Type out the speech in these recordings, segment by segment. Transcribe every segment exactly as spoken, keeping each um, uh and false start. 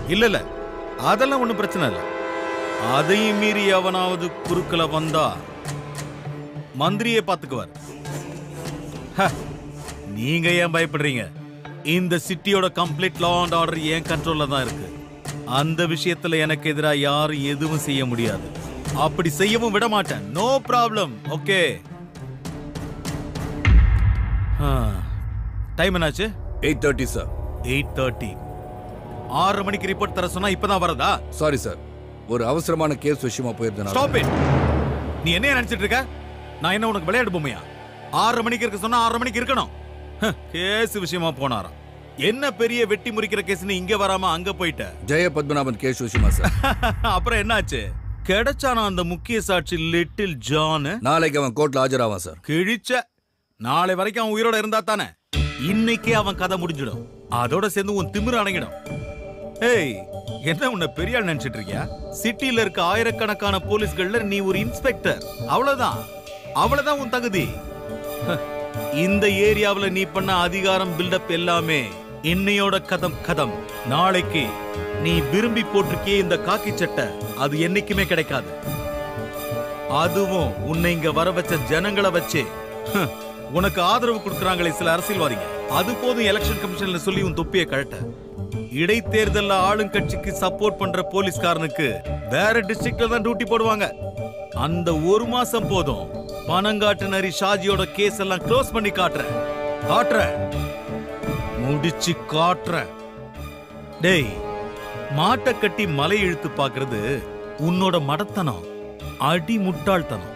இல்ல இல்ல அதெல்லாம் ஒண்ணும் பிரச்சனை இல்ல. அதையும் மீறி அவனாவது குறுக்கல வந்தா மந்திரியே பாத்துக்குவார். நீங்க ஏன் பயப்படுறீங்க? இந்த சிட்டியோட கம்ப்ளீட் லா அண்ட் ஆர்டர் என் கண்ட்ரோல்ல தான் இருக்கு. அந்த விஷயத்துல எனக்கு எதிராக யாரும் எதுவும் செய்ய முடியாது. அப்படி செய்யவும் விட மாட்டேன். No problem. ஓகே. டைம் என்னாச்சு? Eight thirty sir. Eight thirty. ஆறு மணிக்கு ரிப்போர்ட் தர சொன்னா இப்பதான் வரதா? சாரி சார், ஒரு அவசரமான கேஸ் விஷயமா போயிருந்தேன். Stop it. நீ என்ன நினைச்சிட்டு இருக்க? நான் என்ன உனக்கு விளையாடு பொம்மையா? ஆறு மணிக்கு இருக்க சொன்னா ஆறு மணிக்கு இருக்கணும். கேஸ் விஷயமா போனாராம். என்ன பெரிய வெட்டி முறிக்கிற கேஸ்னு இங்க வராம அங்க போயிட்ட? ஜெய பத்மநாபன் கேஸ் விஷயமா சார். அப்புறம் என்னாச்சு? கிடைச்சானா அந்த முக்கிய சாட்சி லிட்டில் ஜான்? நாளைக்கு அவன் கோர்ட்ல ஆஜராவான் சார். கிழிச்ச. நாளை வரைக்கும் அவன் உயிரோட இருந்தா தானே இன்னைக்கே அவன் கதை முடிஞ்சிடும். அதோட சேர்ந்து உன் திமிரு அடங்கிடும். ஏய், என்ன உன்னை பெரிய ஆள் நினைச்சிட்டு இருக்கியா? சிட்டில இருக்க ஆயிரக்கணக்கான போலீஸ்கள்ல நீ ஒரு இன்ஸ்பெக்டர். அவ்வளவுதான். அவ்வளவுதான் உன் தகுதி. இந்த ஏரியாவுல நீ பண்ண அதிகாரம் பில்டப் எல்லாமே இன்னையோட கதம் கதம். நாளைக்கு நீ விரும்பி போட்டிருக்கிய இந்த காக்கி சட்டை அது என்னைக்குமே கிடைக்காது. அதுவும் உன்னை இங்க வர வச்ச ஜனங்களை வச்சு உனக்கு ஆதரவு கொடுக்கறாங்களே சில அரசியல்வாதிங்க, அது போதும் எலெக்ஷன் கமிஷன்ல சொல்லி உன் தொப்பியை கழட்ட. இடைத்தேர்தல்ல ஆளுங்கட்சிக்கு சப்போர்ட் பண்ற போலீஸ்காரனுக்கு வேற டிஸ்ட்ரிக்ட்ல தான் டியூட்டி போடுவாங்க. அந்த ஒரு மாசம் போதும். பனங்காட்டு நரி ஷாஜியோட கேஸ் எல்லாம் க்ளோஸ் பண்ணி காட்டுறேன். காட்டுறேன். முடிச்சு காட்டுறேன். டேய், மாட்டை கட்டி மலை இழுத்து பாக்குறது உன்னோட மடத்தனம், அடி முட்டாள்தனம்.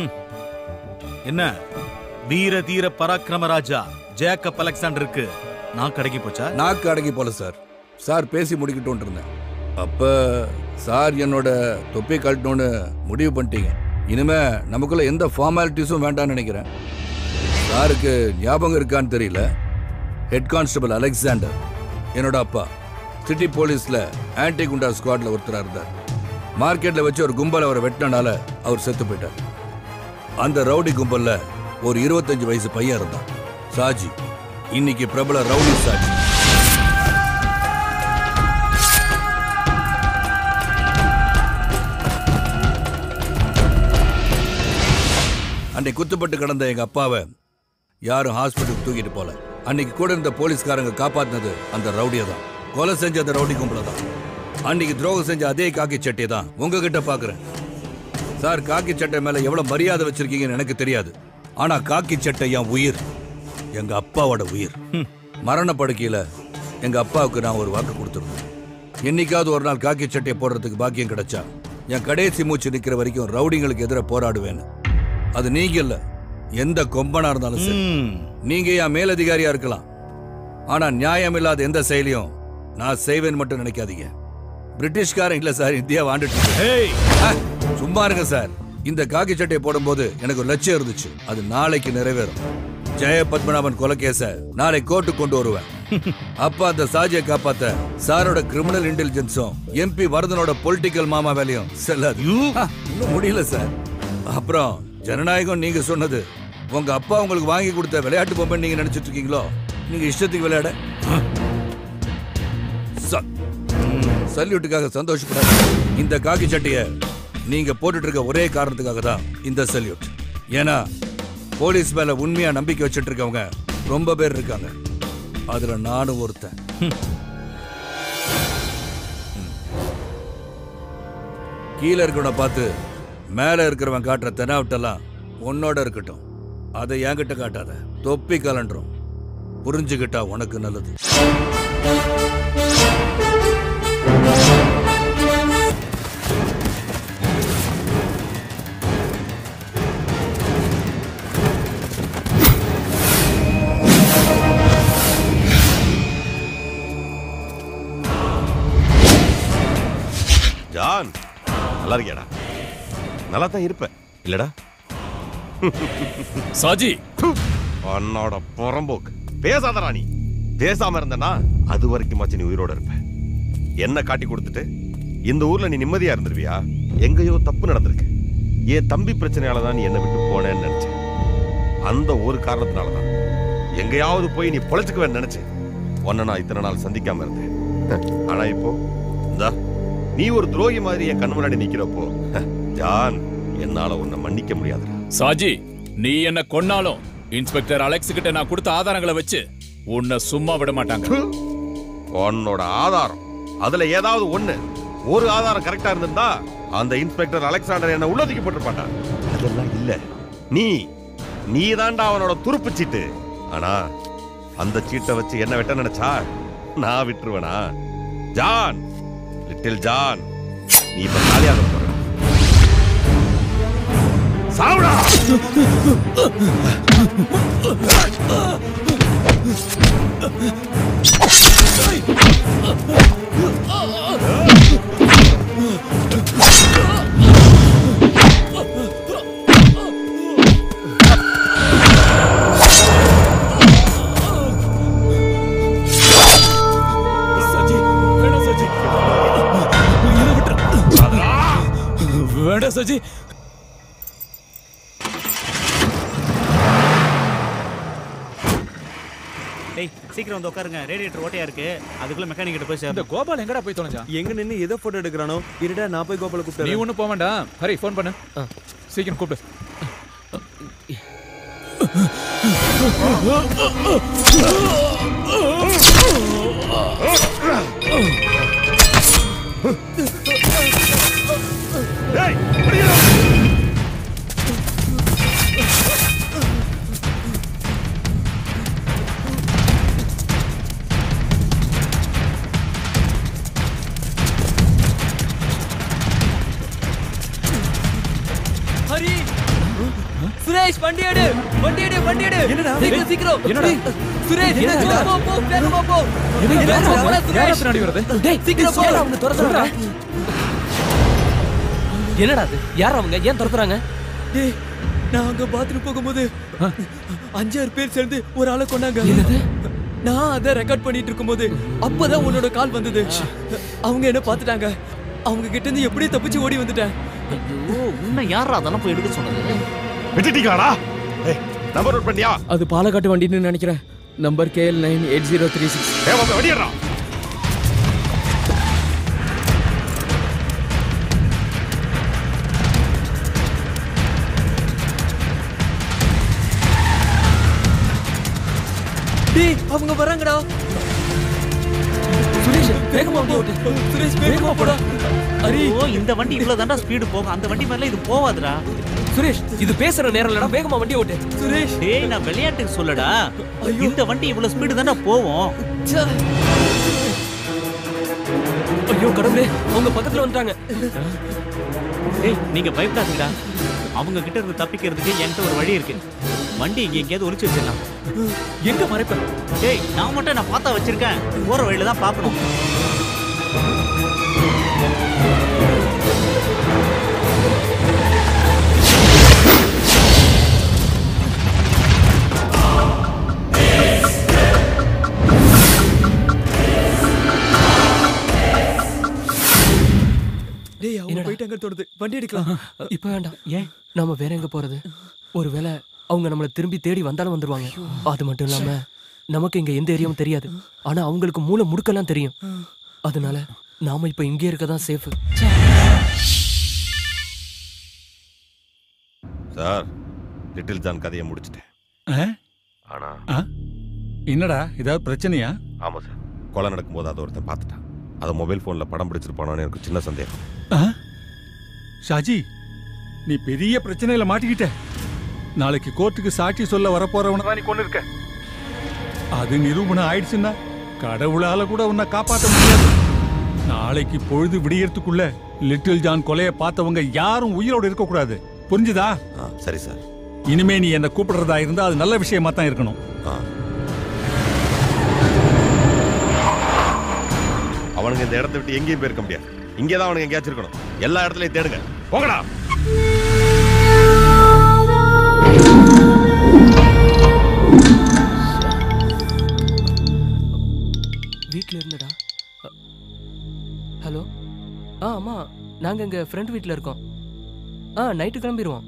என்ன வீர தீர பராக்கிரம ராஜா ஜேக்கப் அலெக்சாண்டருக்கு நான் கடைக்கு போச்சா? நாக்கு அடங்கி போல சார். சார் பேசி முடிக்கிட்டு இருந்தேன். அப்ப சார் என்னோட தொப்பி கழட்டணும்னு முடிவு பண்ணிட்டீங்க. இனிமே நமக்குள்ள எந்த ஃபார்மாலிட்டிஸும் வேண்டாம்னு நினைக்கிறேன். சாருக்கு ஞாபகம் இருக்கான்னு தெரியல, ஹெட் கான்ஸ்டபிள் அலெக்சாண்டர் என்னோட அப்பா. சிட்டி போலீஸ்ல ஆன்டி குண்டா ஸ்குவாட்ல ஒருத்தரா இருந்தார். மார்க்கெட்ல வச்சு ஒரு கும்பல் அவரை வெட்டினால அவர் செத்து போயிட்டார். அந்த ரவுடி கும்பல்ல ஒரு இருபத்தஞ்சு வயசு பையன் இருந்தான், சாஜி. இன்னைக்கு பிரபல ரவுடி சாஜி. அன்னைக்கு குத்துப்பட்டு கிடந்த எங்க அப்பாவை யாரும் ஹாஸ்பிட்டலுக்கு தூக்கிட்டு போல. அன்னைக்கு கூட இருந்த போலீஸ்காரங்க காப்பாத்தினது அந்த ரவுடியை தான். கொலை செஞ்ச அந்த ரவுடி கும்பல தான். அன்னைக்கு துரோகம் செஞ்ச அதே காக்கி சட்டை தான் உங்ககிட்ட பாக்குறேன். சார், காக்கி சட்டை மேல எவ்வளவு மரியாதை வச்சிருக்கீங்கன்னு எனக்கு தெரியாது. ஆனா காக்கி சட்டை என் உயிர், எங்க அப்பாவோட உயிர். மரண படுக்கையில எங்க அப்பாவுக்கு நான் ஒரு வாக்கு கொடுத்துருந்தேன். என்னைக்காவது ஒரு நாள் காக்கி சட்டையை போடுறதுக்கு பாக்கியம் கிடைச்சா என் கடைசி மூச்சு நிக்கிற வரைக்கும் ரவுடிங்களுக்கு எதிராக போராடுவேன்னு. அது நீங்க இல்ல, எந்த கொம்பனா இருந்தாலும் சரி. நீங்க என் மேலதிகாரியா இருக்கலாம், ஆனா நியாயம் இல்லாத எந்த செயலையும் நான் செய்வேன் மட்டும் நினைக்காதீங்க. பிரிட்டிஷ்காரன் இல்ல சார், இந்தியா வாண்டுட்டு. சும்மா இருங்க சார். இந்த காக்கி சட்டையை போடும்போது எனக்கு ஒரு லட்சியம் இருந்துச்சு, அது நாளைக்கு நிறைவேறும். ஜெய பத்மநாபன் கொலைகேச நாளை கோர்ட்டு கொண்டு வருவேன். அப்ப அந்த சாஜியை காப்பாத்த சாரோட கிரிமினல் இன்டெலிஜென்ஸும் எம்பி வரதனோட பொலிட்டிக்கல் மாமா வேலையும் செல்லாது. இன்னும் முடியல சார். அப்புறம் ஜனநாயகம் நீங்க சொன்னது உங்க அப்பா உங்களுக்கு வாங்கி கொடுத்த விளையாட்டு பொம்மை நீங்க நினைச்சிட்டு இருக்கீங்களோ? நீங்க இஷ்டத்துக்கு விளையாட. சல்யூட்டுக்காக சந்தோஷப்படாது. இந்த காக்கி சட்டையை நீங்க போட்டுட்டு இருக்க ஒரே காரணத்துக்காக தான் இந்த சல்யூட். ஏன்னா போலீஸ் மேல உண்மையா நம்பிக்கை வச்சுட்டு இருக்கவங்க ரொம்ப பேர் இருக்காங்க, அதுல நானும் ஒருத்தன். கீழே இருக்கிறவனை பார்த்து மேல இருக்கிறவன் காட்டுற தெனாவட்டெல்லாம் உன்னோட இருக்கட்டும், அதை என்கிட்ட காட்டாத. தொப்பி கலண்டுரும், புரிஞ்சுக்கிட்டா உனக்கு நல்லது. ஜான், நல்லா இருக்கியாடா? நல்லா தான் இருப்ப இல்லடா? சாஜி, அண்ணோட புறம்போக்கு பேசாதடா. நீ பேசாம இருந்தனா அது வரைக்கும் நீ உயிரோட இருப்ப. என்ன காட்டி கொடுத்துட்டு இந்த ஊர்ல நீ நிம்மதியா இருந்துருவியா? எங்கேயோ தப்பு நடந்திருக்கு. என் தம்பி பிரச்சனையாலதான் நீ என்னை விட்டு போனேன்னு நினைச்சேன். அந்த ஒரு காரணத்தினாலதான் எங்கேயாவது போய் நீ பொழைச்சுக்குவேன்னு நினைச்சேன். உன்னை நான் இத்தனை நாள் சந்திக்காம இருந்தேன். ஆனா இப்போ நீ ஒரு துரோகி மாதிரி என் கண்ணு முன்னாடி நிக்கிறப்போ ஜான் என்னால உன்னை மன்னிக்க முடியாது. சாஜி, நீ என்ன கொன்னாலும் இன்ஸ்பெக்டர் அலெக்ஸ் கிட்ட நான் கொடுத்த ஆதாரங்களை வச்சு உன்னை சும்மா விட மாட்டாங்க. உன்னோட ஆதாரம் அதுல ஏதாவது ஒண்ணு ஒரு ஆதாரம் கரெக்டா இருந்திருந்தா அந்த இன்ஸ்பெக்டர் அலெக்சாண்டர் என்ன உள்ள தூக்கி போட்டிருப்பான். அதெல்லாம் இல்ல. நீ நீ தாண்டா அவனோட துருப்பு சீட்டு. ஆனா அந்த சீட்டை வச்சு என்ன வெட்ட நினைச்சா நான் விட்டுருவேனா? ஜான், லிட்டில் ஜான், நீ இப்ப காலியாக போற. சாவுடா! வேண்டாம் சஜி. டேய் சீக்கிரம் வந்து உட்காருங்க, ரேடியேட்டர் ஓட்டையா இருக்கு. அதுக்குள்ள மெக்கானிக் கிட்ட போய் சேர். இந்த கோபால் எங்கடா போய் தொலைஞ்சா? எங்க நின்னு ஏதோ போட்டோ எடுக்கறானோ? இருடா நான் போய் கோபால கூப்பிடுறேன். நீ ஒண்ணு போக வேண்டாம். ஹரி ஃபோன் பண்ணு. சீக்கிரம் கூப்பிடு. டேய் புடிடா. ஹரி, சுரேஷ் வண்டி எடு, வண்டி எடு, வண்டி எடு. என்னடா? சீக்கிரம் சீக்கிரம். என்னடா? சுரேஷ் என்னடா? போ போ வேகமா போ. வேகமா போடா சுரேஷ். பின்னாடி வருது. டேய் சீக்கிரம் போ. அவனை துரத்துறாங்க. என்னடா அது? யார் அவங்க? ஏன் துரத்துறாங்க? டேய் நான் அங்க பாத்ரூம் போகும்போது அஞ்சாறு பேர் சேர்ந்து ஒரு ஆளை கொண்டாங்க. என்னது? நான் அதை ரெக்கார்ட் பண்ணிட்டு இருக்கும்போது அப்பதான் உன்னோட கால் வந்தது. அவங்க என்ன பார்த்துட்டாங்க. அவங்க கிட்ட இருந்து எப்படியே தப்பிச்சு ஓடி வந்துட்டேன். ஐயோ, உன்னை யாரா அதெல்லாம் போய் எடுக்க சொன்னது? விட்டுட்டீங்களாடா? ஏய் நம்பர் நோட் பண்ணியா? அது பாலக்காட்டு வண்டின்னு நினைக்கிறேன். Number K L nine eight zero three six. ஏய் வந்து வண்டியறா. டேய் அவங்க வராங்கடா. சுரேஷ் வேகமா போ. சுரேஷ் வேகமா போடா. ஹரி, ஓ இந்த வண்டி இவ்வளவு தாண்டா ஸ்பீடு போகும். அந்த வண்டி மேல இது போவாதுடா. சுரேஷ் இது பேசுற நேரம் இல்லடா, வேகமா வண்டி ஓட்டு. சுரேஷ் டேய் நான் விளையாட்டுக்கு சொல்லடா. இந்த வண்டி இவ்வளவு ஸ்பீடு தாண்டா போவோம். ஐயோ கடவுளே, அவங்க பக்கத்துல வந்துட்டாங்க. டேய் நீங்க பயப்படாதீங்கடா. அவங்க கிட்ட இருந்து தப்பிக்கிறதுக்கு என்கிட்ட ஒரு வழி இருக்கு. வண்டி இங்க எங்கேயாவது ஒளிச்சு வச்சிடலாம். எங்க மறைப்ப? டேய் நான் மட்டும் நான் பார்த்தா வச்சிருக்கேன். போற வழியில தான் பார்க்கணும். டேய் அவங்க போயிட்டாங்க தோணுது. வண்டி எடுக்கலாம். இப்ப வேண்டாம். ஏன் நாம வேற எங்க போறது? ஒருவேளை அவங்க நம்மள திரும்பி தேடி வந்தாலும் வந்துருவாங்க. அது மட்டும் இல்லாம நமக்கு இங்க எந்த ஏரியாவும் தெரியாது. ஆனா அவங்களுக்கு மூளை முடுக்கெல்லாம் தெரியும். அதனால நாம இப்ப இங்கே இருக்கதான் சேஃப். சார், லிட்டில் ஜான் கதையை முடிச்சிட்டேன். ஆனா என்னடா ஏதாவது பிரச்சனையா? ஆமா சார், கொலை நடக்கும்போது அதை ஒருத்தன் பார்த்துட்டான். அதை மொபைல் போன்ல படம் பிடிச்சிருப்பானோன்னு எனக்கு சின்ன சந்தேகம். ஷாஜி, நீ பெரிய பிரச்சனையில மாட்டிக்கிட்ட. நாளைக்கு கோர்ட்டுக்கு சாட்சி சொல்ல வரப்போறவன தான் நீ கொண்டு இருக்க. அது நிரூபணம் ஆயிடுச்சுன்னா கடவுளால கூட உன்னை காப்பாற்ற முடியாது. நாளைக்கு பொழுது விடியறதுக்குள்ள லிட்டில் ஜான் கொலையை பார்த்தவங்க யாரும் உயிரோடு இருக்க கூடாது. புரிஞ்சுதா? சரி சார். இனிமே நீ என்ன கூப்பிடுறதா இருந்தா அது நல்ல விஷயமா தான் இருக்கணும். அவனுங்க இந்த இடத்தை விட்டு எங்கேயும் போயிருக்க முடியாது. இங்கேதான் அவனுங்க எங்கேயாச்சும் இருக்கணும். எல்லா இடத்துலயும் தேடுங்க. போங்கடா. வீட்ல இருந்தடா. ஹலோ. ஆ ஆமா, நாங்க எங்க ஃப்ரெண்ட் வீட்ல இருக்கோம். ஆ நைட்டு கிளம்பிடுவோம்.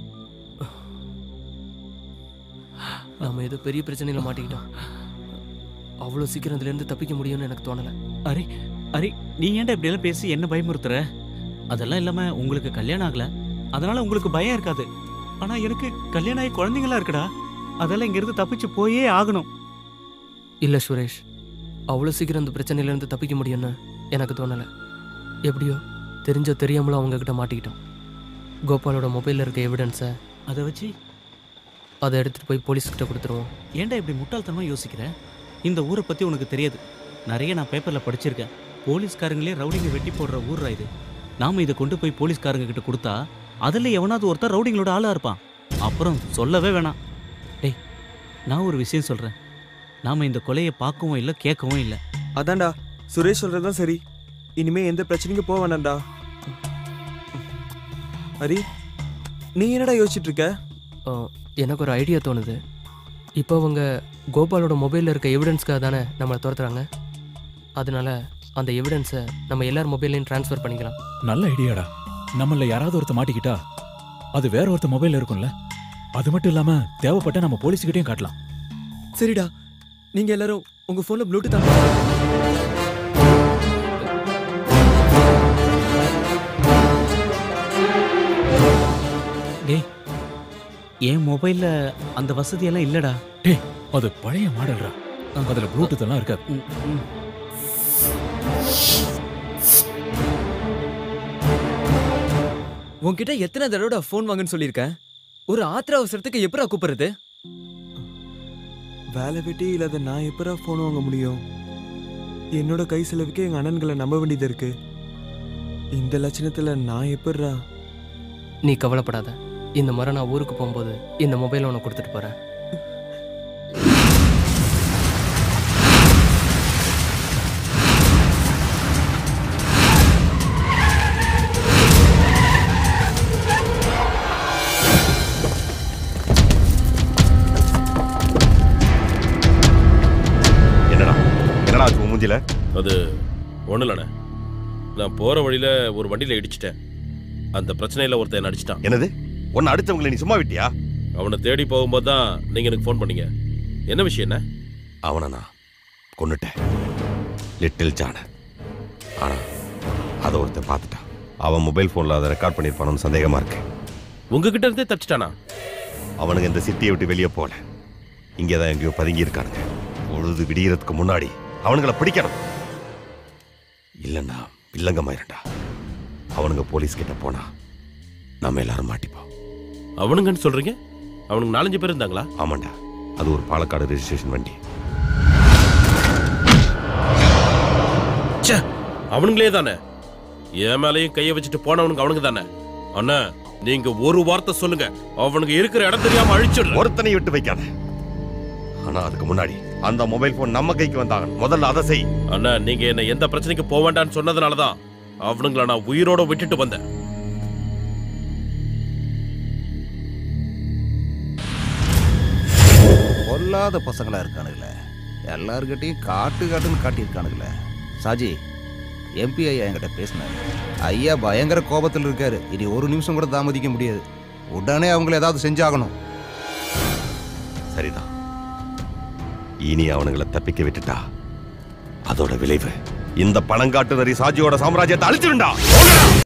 நாம ஏதோ பெரிய பிரச்சனையில மாட்டிக்கிட்டோம். அவ்வளோ சீக்கிரம் இதுல இருந்து தப்பிக்க முடியும்னு எனக்கு தோணல. அரே அரி, நீ ஏன்டா இப்படி எல்லாம் பேசி என்ன பயமுறுத்துற? அதெல்லாம் இல்லாம உங்களுக்கு கல்யாணம் ஆகல, அதனால உங்களுக்கு பயம் இருக்காது. ஆனா எனக்கு கல்யாணம் ஆகி குழந்தைங்களா இருக்குடா. அதெல்லாம் இங்க இருந்து தப்பிச்சு போயே ஆகணும். இல்ல சுரேஷ், அவ்வளவு சீக்கிரம் அந்த பிரச்சனையில இருந்து தப்பிக்க முடியும்னு எனக்கு தோணல. எப்படியோ தெரிஞ்சோ தெரியாமலோ அவங்க கிட்ட மாட்டிக்கிட்டோம். கோபாலோட மொபைல்ல இருக்க எவிடன்ஸை அதை வச்சு அதை எடுத்துட்டு போய் போலீஸ்கிட்ட கொடுத்துருவோம். ஏன்டா இப்படி முட்டாள்தனமா யோசிக்கிற? இந்த ஊரை பத்தி உனக்கு தெரியாது. நிறைய நான் பேப்பர்ல படிச்சிருக்கேன். போலீஸ்காரங்களே ரவுடிங்க வெட்டி போடுற ஊர்ரா இது. நாம இதை கொண்டு போய் போலீஸ்காரங்க கிட்ட கொடுத்தா அதுல எவனாவது ஒருத்தர் ரவுடிங்களோட ஆளா இருப்பான். அப்புறம் சொல்லவே வேணாம். டேய், நான் ஒரு விஷயம் சொல்றேன். நாம இந்த கொலையை பார்க்கவும் இல்லை, கேட்கவும் இல்லை. அதான்டா சுரேஷ் சொல்றதுதான் சரி. இனிமே எந்த பிரச்சனைக்கும் போக வேண்டாம்டா. ஹரி, நீ என்னடா யோசிச்சுட்டு இருக்க? எனக்கு ஒரு ஐடியா தோணுது. இப்போ அவங்க கோபாலோட மொபைலில் இருக்க எவிடன்ஸ்க்காக தானே நம்மளை துரத்துறாங்க. அதனால அந்த எவிடன்ஸை நம்ம எல்லார் மொபைல்லையும் ட்ரான்ஸ்ஃபர் பண்ணிக்கலாம். நல்ல ஐடியாடா. நம்மள யாராவது ஒருத்த மாட்டிக்கிட்டா அது வேற ஒருத்த மொபைல்ல இருக்கும்ல. அது மட்டும் இல்லாம தேவைப்பட்ட நம்ம போலீஸ்கிட்டையும் காட்டலாம். சரிடா, நீங்க எல்லாரும் உங்க போன்ல ப்ளூடூத் ஆன் டேய், என் மொபைல்ல அந்த வசதியெல்லாம் இல்லடா. டேய், அது பழைய மாடல்ரா. அதுல ப்ளூடூத் எல்லாம் இருக்காது. உன்கிட்ட எத்தனை தடவை ஃபோன் வாங்கன்னு சொல்லியிருக்கேன். ஒரு ஆத்திர அவசரத்துக்கு எப்படா கூப்பிடுறது? வேலை வெட்டி இல்லாத நான் எப்படா ஃபோன் வாங்க முடியும்? என்னோட கை செலவுக்கு எங்க அண்ணன்களை நம்ப வேண்டியது இருக்கு. இந்த லட்சணத்துல நான் எப்படா? நீ கவலைப்படாத. இந்த முறை நான் ஊருக்கு போகும்போது இந்த மொபைலை உனக்கு கொடுத்துட்டு போறேன். என்னடா என்னடா ஆச்சு மூஞ்சில? அது ஒன்றும் இல்லைண்ணே. நான் போகிற வழியில் ஒரு வண்டியில் இடிச்சிட்டேன். அந்த பிரச்சனையில் ஒருத்தன் அடிச்சிட்டான். என்னது? ஒன்னு அடிச்சவங்களை நீ சும்மா விட்டியா? அவனை தேடி போகும்போது தான் நீங்கள் எனக்கு ஃபோன் பண்ணீங்க. என்ன விஷயம்? என்ன? அவனை நான் கொன்னுட்டேன், லிட்டில் ஜான. ஆனால் அதை ஒருத்தன் பார்த்துட்டான். அவன் மொபைல் ஃபோனில் அதை ரெக்கார்ட் பண்ணியிருப்பானு சந்தேகமாக இருக்கு. உங்ககிட்ட இருந்தே தப்பிச்சிட்டானா? அவனுங்க இந்த சிட்டியை விட்டு வெளியே போகல, இங்கே தான் எங்கேயோ பதுங்கி இருக்கானுங்க. பொழுது விடியறதுக்கு முன்னாடி அவனுங்களை பிடிக்கணும். இல்லைன்னா இல்லங்கமாயிருண்டா. அவனுங்க போலீஸ் கிட்ட போனா நம்ம எல்லாரும் மாட்டிப்போம். அவனுங்கன்னு சொல்றீங்க? அவனுக்கு நாலஞ்சு பேர் இருந்தாங்களா? ஆமாண்டா, அது ஒரு பாலக்காடு ரெஜிஸ்ட்ரேஷன் வண்டி. அவனுங்களே தானே? என் மேலையும் கையை வச்சுட்டு போனவனுங்க அவனுங்க தானே? அண்ணா, நீங்க ஒரு வார்த்தை சொல்லுங்க, அவனுங்க இருக்கிற இடம் தெரியாம அழிச்சிடலாம். ஒருத்தனை விட்டு வைக்காத. ஆனா அதுக்கு முன்னாடி அந்த மொபைல் போன் நம்ம கைக்கு வந்தாங்க. முதல்ல அதை செய். அண்ணா, நீங்க என்ன எந்த பிரச்சனைக்கு போக வேண்டாம்னு சொன்னதுனாலதான் அவனுங்களை நான் உயிரோட விட்டுட்டு வந்தேன். பொல்லாத பசங்களா இருக்கானுங்களே, எல்லாருக்கிட்டையும் காட்டு காட்டுன்னு காட்டியிருக்கானுங்களே. சாஜி, எம்பி ஐயா என்கிட்ட பேசினாரு. ஐயா பயங்கர கோபத்தில் இருக்காரு. இனி ஒரு நிமிஷம் கூட தாமதிக்க முடியாது. உடனே அவங்கள ஏதாவது செஞ்சாகணும். சரிதான். இனி அவனுங்களை தப்பிக்க விட்டுட்டா அதோட விளைவு இந்த பணங்காட்டு நரி சாஜியோட சாம்ராஜ்யத்தை அழிச்சிருண்டா.